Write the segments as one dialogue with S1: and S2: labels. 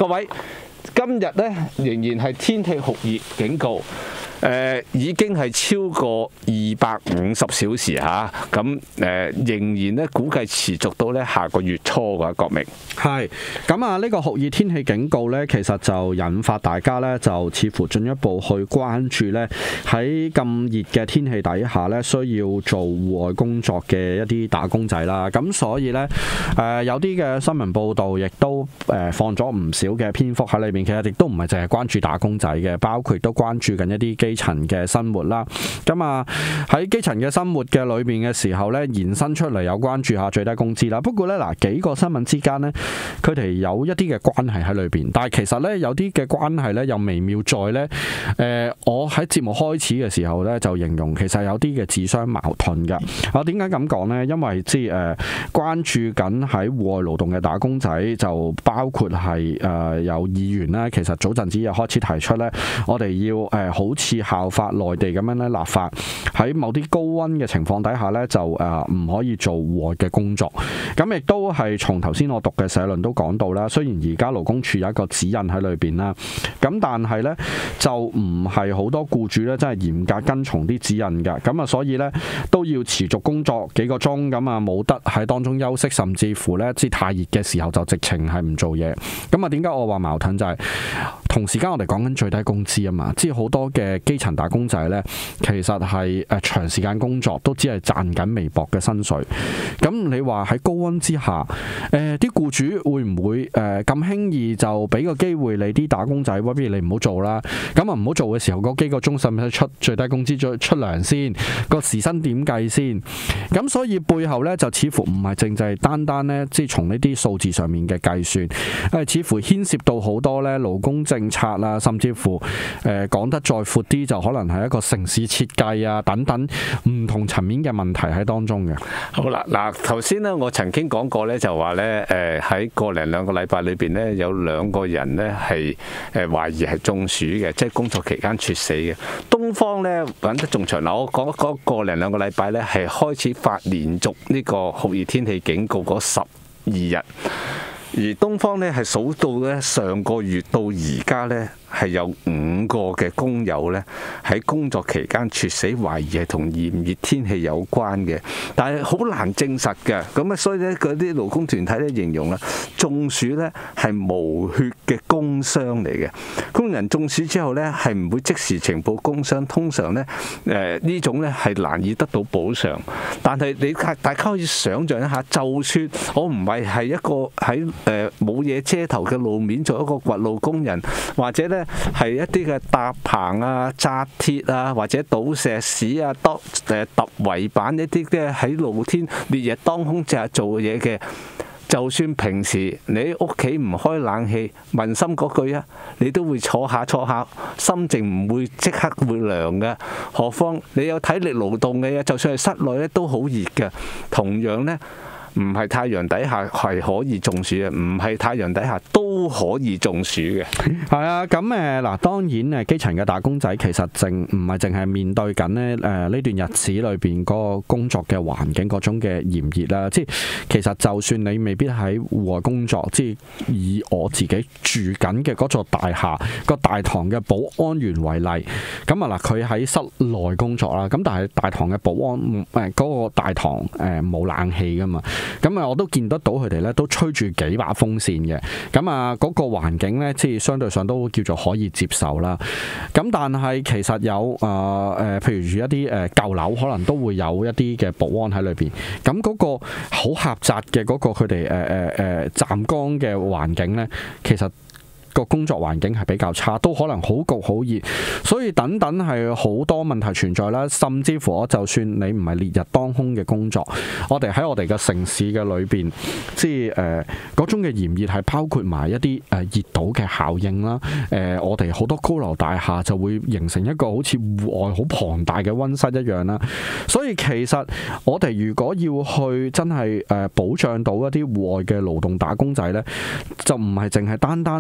S1: 各位，今日咧仍然係天氣酷熱警告。已經係超過250小時嚇，咁仍然咧估計持續到咧下個月初㗎，國明。
S2: 係咁啊！呢個酷熱天氣警告呢，其實就引發大家呢，就似乎進一步去關注呢，喺咁熱嘅天氣底下呢，需要做戶外工作嘅一啲打工仔啦。咁所以呢，有啲嘅新聞報導亦都放咗唔少嘅篇幅喺裏面。其實亦都唔係淨係關注打工仔嘅，包括亦都關注緊一啲基層嘅生活啦。咁啊喺基層嘅生活嘅裏面嘅時候呢，延伸出嚟有關注下最低工資啦。不過呢，幾個新聞之間呢，佢哋有一啲嘅關係喺裏邊，但係其實呢，有啲嘅關係呢，又微妙在呢。我喺節目開始嘅時候呢，就形容其實有啲嘅自相矛盾㗎。我點解咁講呢？因為關注緊喺戶外勞動嘅打工仔，就包括係有議員呢，其實早陣子又開始提出呢，我哋要好似效法內地咁樣咧立法，喺某啲高溫嘅情況底下呢，就唔可以做戶外嘅工作。咁亦都係從頭先我讀嘅社論都講到啦，雖然而家勞工處有一個指引喺裏邊啦，咁但係呢，就唔係好多僱主呢真係嚴格跟從啲指引㗎，咁啊所以呢，都要持續工作幾個鐘，咁啊冇得喺當中休息，甚至乎呢，即係太熱嘅時候就直情係唔做嘢。咁啊點解我話矛盾就係同時間我哋講緊最低工資啊嘛，即係好多嘅基層打工仔呢，其實係長時間工作都只係賺緊微薄嘅薪水。咁你話喺高溫之下，啲僱主會唔會咁輕易就俾個機會你啲打工仔？不如你唔好做啦。咁啊唔好做嘅時候，嗰幾個鐘使唔使出最低工資再出糧先？個時薪點計先？咁所以背後呢，就似乎唔係淨係單單呢，即係從呢啲數字上面嘅計算，似乎牽涉到好多呢勞工政策啦，甚至乎講得再闊啲，就可能係一個城市設計啊等等唔同層面嘅問題喺當中嘅。
S1: 好啦，嗱頭先呢，我曾經講過呢，就話呢，喺個零兩個禮拜裏邊呢，有2個人呢係懷疑係中暑嘅，即係工作期間猝死嘅。東方呢揾得仲長，嗱我講嗰個零兩個禮拜呢，係開始發連續呢個酷熱天氣警告嗰12日，而東方呢係數到呢上個月到而家呢，係有5個嘅工友呢喺工作期間猝死，懷疑係同炎熱天氣有關嘅，但係好難證實嘅。咁啊，所以呢，嗰啲勞工團體呢形容啦，中暑呢係無血嘅工傷嚟嘅。工人中暑之後呢係唔會即時呈報工傷，通常呢呢種呢係難以得到補償。但係你大家可以想像一下，就算我唔係一個喺冇嘢遮頭嘅路面做一個掘路工人，或者呢係一啲嘅搭棚啊、紮鐵啊，或者倒石屎啊、揼圍板一啲嘅喺露天烈日當空之下做嘢嘅，就算平時你屋企唔開冷氣，問心嗰句啊，你都會坐下，心靜唔會即刻會涼嘅。何況你有體力勞動嘅嘢，就算係室內咧都好熱嘅。同樣呢，唔係太陽底下係可以中暑嘅，唔係太陽底下都可以中暑嘅。
S2: 係啊，咁嗱，當然基層嘅打工仔其實唔係淨係面對緊呢段日子裏邊嗰個工作嘅環境嗰種嘅炎熱啦。即係其實就算你未必喺戶外工作，即係以我自己住緊嘅嗰座大廈個大堂嘅保安員為例，咁啊嗱，佢喺室內工作啦，咁但係大堂嘅保安嗰個大堂冇冷氣噶嘛。咁啊，我都見得到佢哋咧，都吹住幾把風扇嘅。咁啊，嗰個環境咧，即係相對上都叫做可以接受啦。咁但係其實有譬如一啲舊樓，可能都會有一啲嘅保安喺裏邊。咁嗰個好狹窄嘅嗰個佢哋站崗嘅環境咧，其實個工作環境係比較差，都可能好焗好熱，所以等等係好多問題存在啦。甚至乎我就算你唔係烈日當空嘅工作，我哋喺我哋嘅城市嘅裏邊，即係嗰種嘅炎熱係包括埋一啲熱島嘅效應啦。我哋好多高樓大廈就會形成一個好似戶外好龐大嘅溫室一樣啦。所以其實我哋如果要去真係保障到一啲戶外嘅勞動打工仔呢，就唔係淨係單單從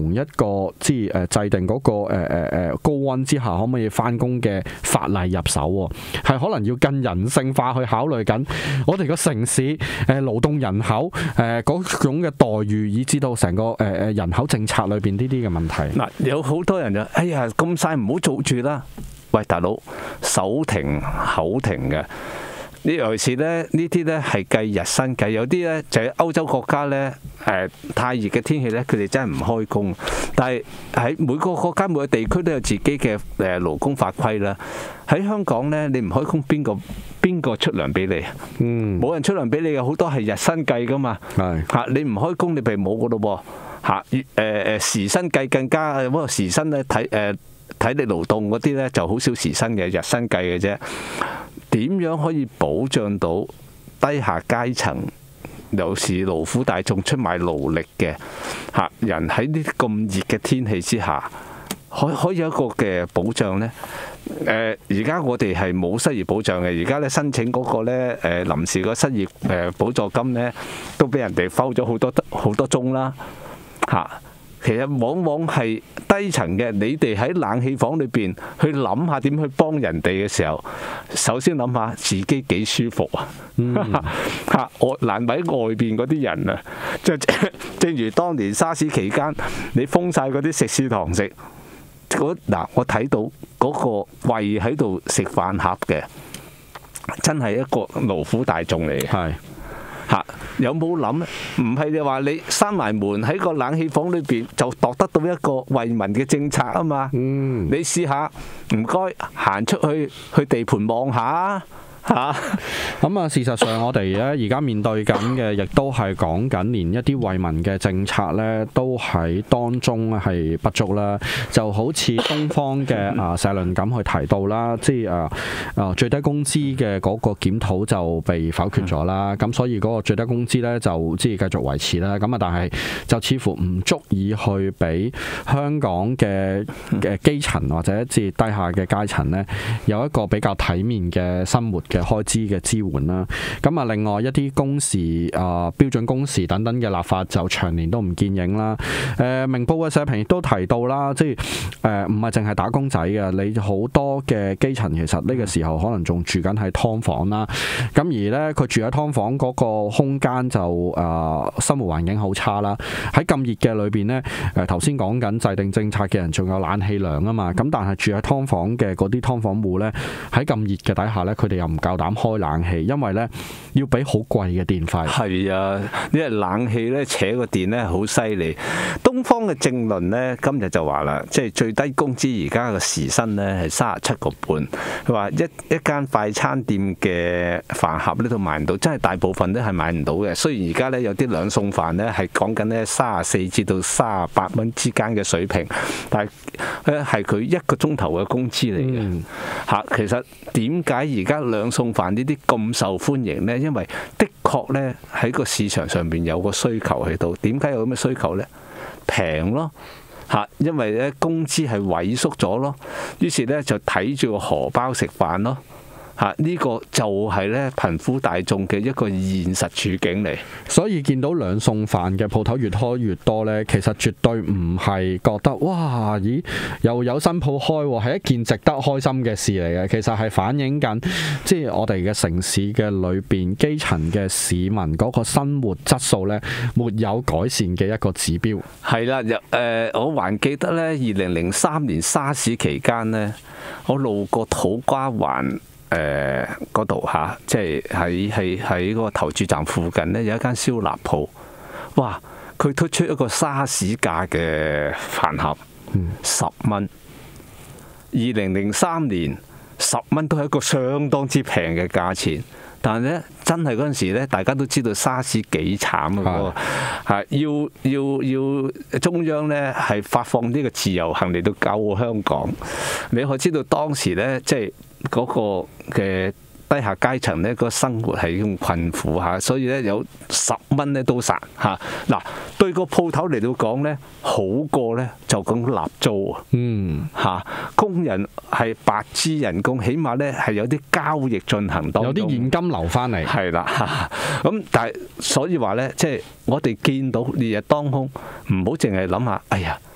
S2: 同一個即係制定嗰個高溫之下可唔可以翻工嘅法例入手喎，係可能要更人性化去考慮緊我哋個城市勞動人口嗰種嘅待遇，以至到成個人口政策裏邊呢啲嘅問題。
S1: 嗱，有好多人就哎呀咁晒唔好做住啦。喂，大佬，手停口停嘅。尤其是咧，呢啲咧係計日薪計，有啲咧就係歐洲國家咧，太熱嘅天氣咧，佢哋真係唔開工。但係喺每個國家每個地區都有自己嘅勞工法規啦。喺香港咧，你唔開工，邊個出糧俾你？冇人出糧俾你嘅，好多係日薪計噶嘛。係你唔開工，你咪冇噶咯喎。時薪計更加，嗰個時薪咧體力勞動嗰啲咧就好少時薪嘅，日薪計嘅啫。點樣可以保障到低下階層，有時勞苦大眾出賣勞力嘅人喺呢啲咁熱嘅天氣之下，可以有一個嘅保障呢？而家我哋係冇失業保障嘅，而家咧申請嗰個咧臨時個失業補助金呢，都俾人哋收咗好多宗啦其實往往係低層嘅，你哋喺冷氣房裏邊去諗下點去幫人哋嘅時候，首先諗下自己幾舒服啊！難為外邊嗰啲人啊，正如當年沙士期間，你封晒嗰啲食肆堂食，我睇到嗰個圍喺度食飯盒嘅，真係一個勞苦大眾嚟嘅。係。有冇諗咧？唔係你話你閂埋門喺個冷氣房裏邊就度得到一個惠民嘅政策啊嘛？你試下，唔該行出去地盤望下
S2: 咁事實上我哋咧而家面對緊嘅，亦都係講緊連一啲惠民嘅政策咧，都喺當中係不足啦。就好似東方嘅社論咁去提到啦，即係最低工資嘅嗰個檢討就被否決咗啦。咁所以嗰個最低工資咧就即係繼續維持啦。咁但係就似乎唔足以去俾香港嘅基層或者即係低下嘅階層咧有一個比較體面嘅生活嘅開支嘅支援啦，咁另外一啲工時標準工時等等嘅立法就長年都唔見影啦。明報嘅社評亦都提到啦，即係唔係淨係打工仔嘅，你好多嘅基層其實呢個時候可能仲住緊喺劏房啦。咁而呢，佢住喺劏房嗰個空間就生活環境好差啦。喺咁熱嘅裏邊呢，頭先講緊制定政策嘅人仲有冷氣涼啊嘛。咁但係住喺劏房嘅嗰啲劏房戶呢，喺咁熱嘅底下呢，佢哋又唔夠膽開冷氣，因為咧要俾好貴嘅電費。係啊，
S1: 因為冷氣咧扯個電咧好犀利。東方嘅政論咧今日就話啦，即係最低工資而家嘅時薪咧係37個半。佢話一間快餐店嘅飯盒呢度買唔到，真係大部分都係買唔到嘅。雖然而家咧有啲兩餸飯咧係講緊咧34至到38蚊之間嘅水平，但係係佢一個鐘頭嘅工資嚟嘅。其實點解而家兩餸飯呢啲咁受歡迎呢？因為的確呢喺個市場上邊有個需求喺度。點解有咁嘅需求呢？平咯，因為咧工資係萎縮咗咯，於是呢就睇住個荷包食飯咯。呢個就係咧貧苦大眾嘅一個現實處境嚟，
S2: 所以見到兩餸飯嘅鋪頭越開越多呢，其實絕對唔係覺得哇，咦又有新鋪開喎，係一件值得開心嘅事嚟嘅。其實係反映緊即係我哋嘅城市嘅裏邊基層嘅市民嗰個生活質素呢，沒有改善嘅一個指標。
S1: 係啦，我還記得呢2003年沙士期間呢，我路過土瓜灣嗰度即係喺嗰個投注站附近呢，有一間燒臘鋪，哇！佢推出一個沙士價嘅飯盒，10蚊。2003年10蚊都係一個相當之平嘅價錢，但係咧真係嗰陣時咧，大家都知道沙士幾慘啊！要中央咧係發放呢個自由行嚟到救香港，你可知道當時咧即係嗰個嘅低下階層咧，個生活係咁困苦嚇，所以咧有10蚊咧都殺嚇。嗱，對個鋪頭嚟到講咧，好過咧就咁立租啊。工人係白支人工，起碼咧係有啲交易進行當中，
S2: 有啲現金流翻嚟。
S1: 係啦，咁但係所以話咧，即係我哋見到烈日當空，唔好淨係諗下，哎呀〜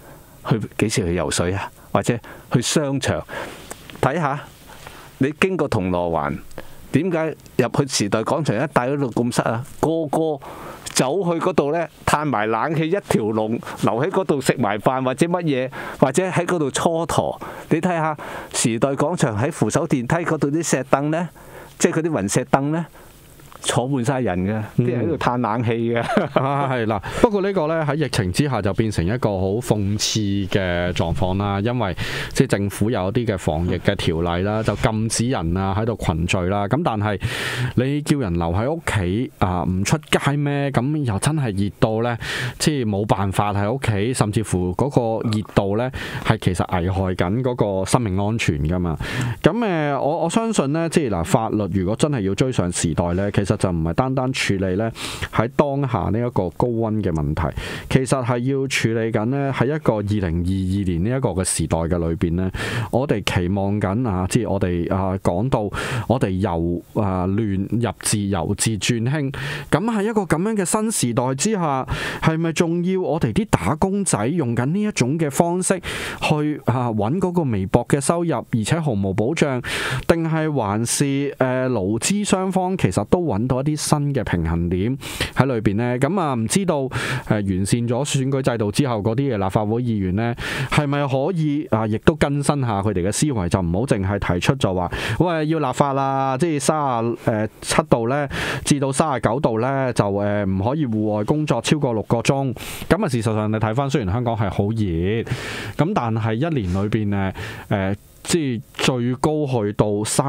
S1: 幾時去游水啊？或者去商場睇下，你經過銅鑼灣，點解入去時代廣場一帶嗰度咁塞啊？個個走去嗰度呢，嘆埋冷氣一條龍，留喺嗰度食埋飯或者乜嘢，或者喺嗰度蹉跎。你睇下時代廣場喺扶手電梯嗰度啲石凳呢，即係嗰啲雲石凳呢，坐滿晒人嘅，啲人喺度嘆冷氣嘅。
S2: 係啦，不過呢個呢，喺疫情之下就變成一個好諷刺嘅狀況啦，因為即係政府有啲嘅防疫嘅條例啦，就禁止人啊喺度群聚啦。咁但係你叫人留喺屋企啊，唔出街咩？咁又真係熱到呢，即係冇辦法喺屋企，甚至乎嗰個熱度呢，係其實危害緊嗰個生命安全噶嘛。咁我相信呢，即係嗱，法律如果真係要追上時代呢，其實就唔係單單處理呢喺當下呢一個高溫嘅問題，其實係要處理緊呢喺一個2022年呢一個嘅時代嘅裏邊呢，我哋期望緊啊，即係我哋講到我哋由亂入治，由治轉興，咁喺一個咁樣嘅新時代之下，係咪仲要我哋啲打工仔用緊呢一種嘅方式去揾嗰個微薄嘅收入，而且毫無保障，定係還是勞資雙方其實都揾到一啲新嘅平衡點喺裏邊呢？咁唔知道完善咗選舉制度之後，嗰啲嘅立法會議員呢，係咪可以亦都更新下佢哋嘅思維，就唔好淨係提出就話喂要立法啦，即係37度呢至到39度呢，就唔可以戶外工作超過6個鐘。咁事實上你睇翻，雖然香港係好熱，咁但係一年裏邊即係最高去到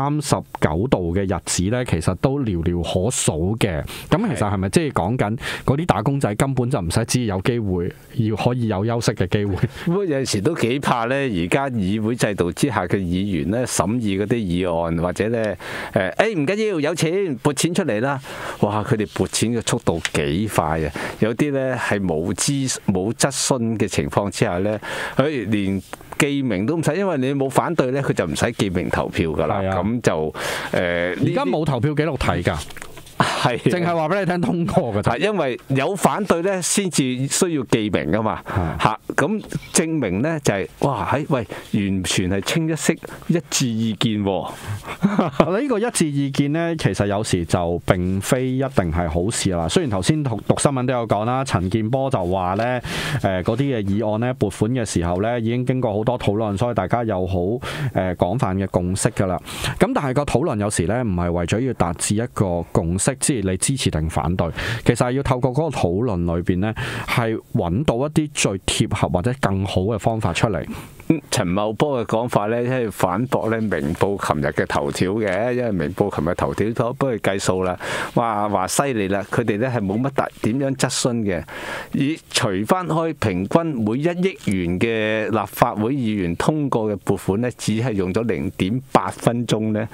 S2: 39度嘅日子呢，其實都寥寥可數嘅。咁其實係咪即係講緊嗰啲打工仔根本就唔使知有機會要可以有休息嘅機會？
S1: 不過有陣時都幾怕呢。而家議會制度之下嘅議員呢，審議嗰啲議案或者呢，唔緊要，有錢撥錢出嚟啦。哇！佢哋撥錢嘅速度幾快啊！有啲呢係冇質詢嘅情況之下呢，佢連記名都唔使，因為你冇反對咧，佢就唔使記名投票噶啦。咁就
S2: 而家冇投票記錄睇㗎。
S1: 係，
S2: 淨係話俾你聽通過㗎咋，
S1: 因為有反對咧，先至需要記名噶嘛。嚇，咁證明咧就係哇喺喂，完全係清一色一致意見喎。
S2: 呢個一致意見咧，其實有時就並非一定係好事啦。雖然頭先讀新聞都有講啦，陳健波就話咧嗰啲嘅議案咧撥款嘅時候咧已經經過好多討論，所以大家有好廣泛嘅共識㗎啦。咁但係個討論有時咧唔係為咗要達至一個共識，即係你支持定反對，其實係要透過嗰個討論裏邊咧，係揾到一啲最貼合或者更好嘅方法出嚟。
S1: 陳茂波嘅講法咧，即係反駁咧明報琴日嘅頭條嘅，因為明報琴日頭條都幫佢計數啦，話犀利啦，佢哋咧係冇乜點樣質詢嘅，以除翻開平均每1億元嘅立法會議員通過嘅撥款咧，只係用咗0.8分鐘咧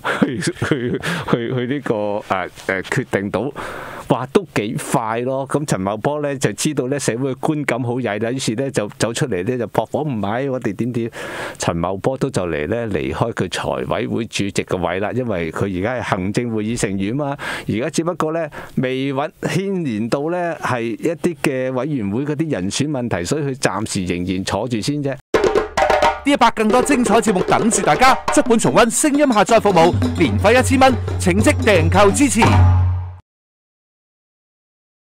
S1: 去呢個決定到，哇都幾快咯！咁陳茂波咧就知道咧社會嘅觀感好曳啦，於是咧就走出嚟咧就駁火唔買我哋點。陳茂波都就嚟咧離開佢財委會主席嘅位啦，因為佢而家係行政會議成員嘛，而家只不過咧未牽連到咧係一啲嘅委員會嗰啲人選問題，所以佢暫時仍然坐住先啫。
S3: D100更多精彩節目等住大家，足本重溫聲音下載服務，年費1000蚊，請即訂購支持。